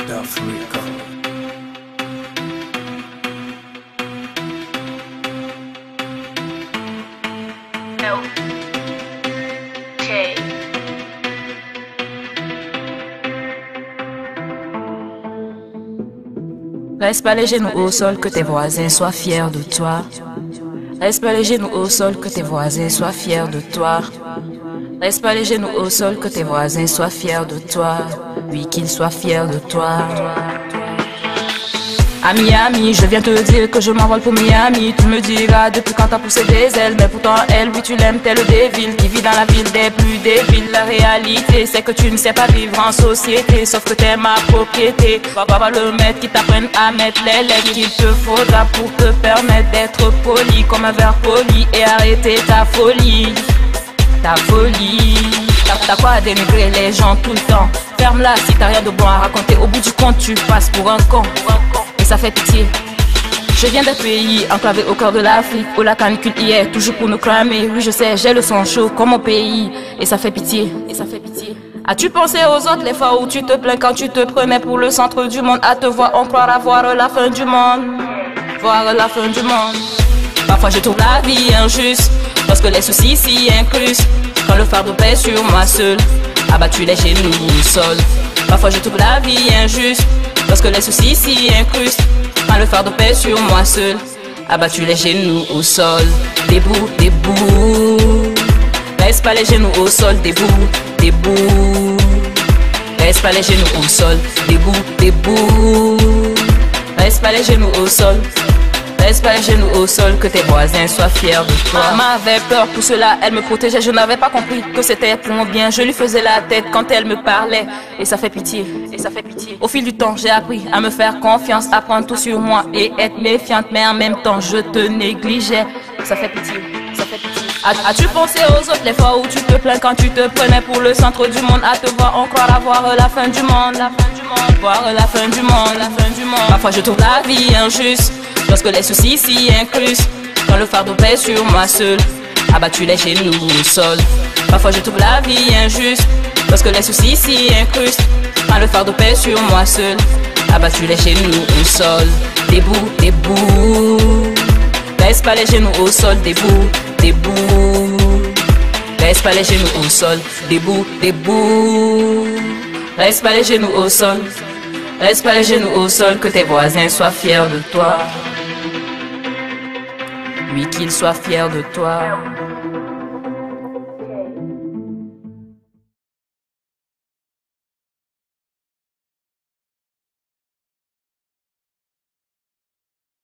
d'Africa. Reste pas les genoux au sol, que tes voisins soient fiers de toi. Reste pas les genoux au sol, que tes voisins soient fiers de toi. Reste pas les genoux au sol, que tes voisins soient fiers de toi. Oui, qu'ils soient fiers de toi. À Miami, je viens te dire que je m'envole pour Miami. Tu me diras depuis quand t'as poussé des ailes. Mais pourtant elle, oui tu l'aimes tel des villes qui vit dans la ville des plus débiles. La réalité c'est que tu ne sais pas vivre en société. Sauf que t'es ma propriété. Va pas le maître qui t'apprenne à mettre les lettres qu'il te faudra pour te permettre d'être poli comme un verre poli. Et arrêter ta folie. Ta folie. T'as quoi à dénigrer les gens tout le temps. Ferme-la si t'as rien de bon à raconter. Au bout du compte tu passes pour un con. Et ça fait pitié. Je viens d'un pays enclavé au cœur de l'Afrique, où la canicule y est toujours pour nous cramer. Oui je sais, j'ai le sang chaud comme mon pays. Et ça fait pitié. Et ça fait pitié. As-tu pensé aux autres les fois où tu te plains quand tu te prenais pour le centre du monde? À te voir on croira voir la fin du monde. Voir la fin du monde. Parfois je trouve la vie injuste, parce que les soucis s'y incrustent. Quand le fardeau pèse sur moi seul, abattu les genoux au sol. Parfois je trouve la vie injuste, parce que les soucis s'y incrustent. Quand le fardeau pèse sur moi seul, abattu les genoux au sol. Debout, debout. Reste pas les genoux au sol, debout, debout. Reste pas les genoux au sol, debout, debout. Reste pas les genoux au sol. Reste pas les genoux au sol, que tes voisins soient fiers de toi. Maman avait peur, pour cela elle me protégeait. Je n'avais pas compris que c'était pour mon bien. Je lui faisais la tête quand elle me parlait. Et ça fait pitié, et ça fait pitié. Au fil du temps j'ai appris à me faire confiance, à prendre tout sur moi et être méfiante. Mais en même temps je te négligeais. Ça fait pitié, ça fait pitié. As-tu pensé aux autres les fois où tu te plains quand tu te prenais pour le centre du monde? À te voir on croira voir la fin du monde. La fin du monde, voir la fin du monde, la fin du monde. Parfois je trouve la vie injuste, parce que les soucis s'y incrustent. Quand le fardeau pèse sur moi seul, abattu les genoux au sol. Parfois je trouve la vie injuste, parce que les soucis s'y incrustent. Quand le fardeau pèse sur moi seul, abattu les genoux au sol. Debout, debout. Reste pas les genoux au sol, debout, debout. Reste pas les genoux au sol, debout, debout. Reste pas les genoux au sol. Reste pas les genoux au sol, que tes voisins soient fiers de toi. Oui, qu'ils soient fiers de toi.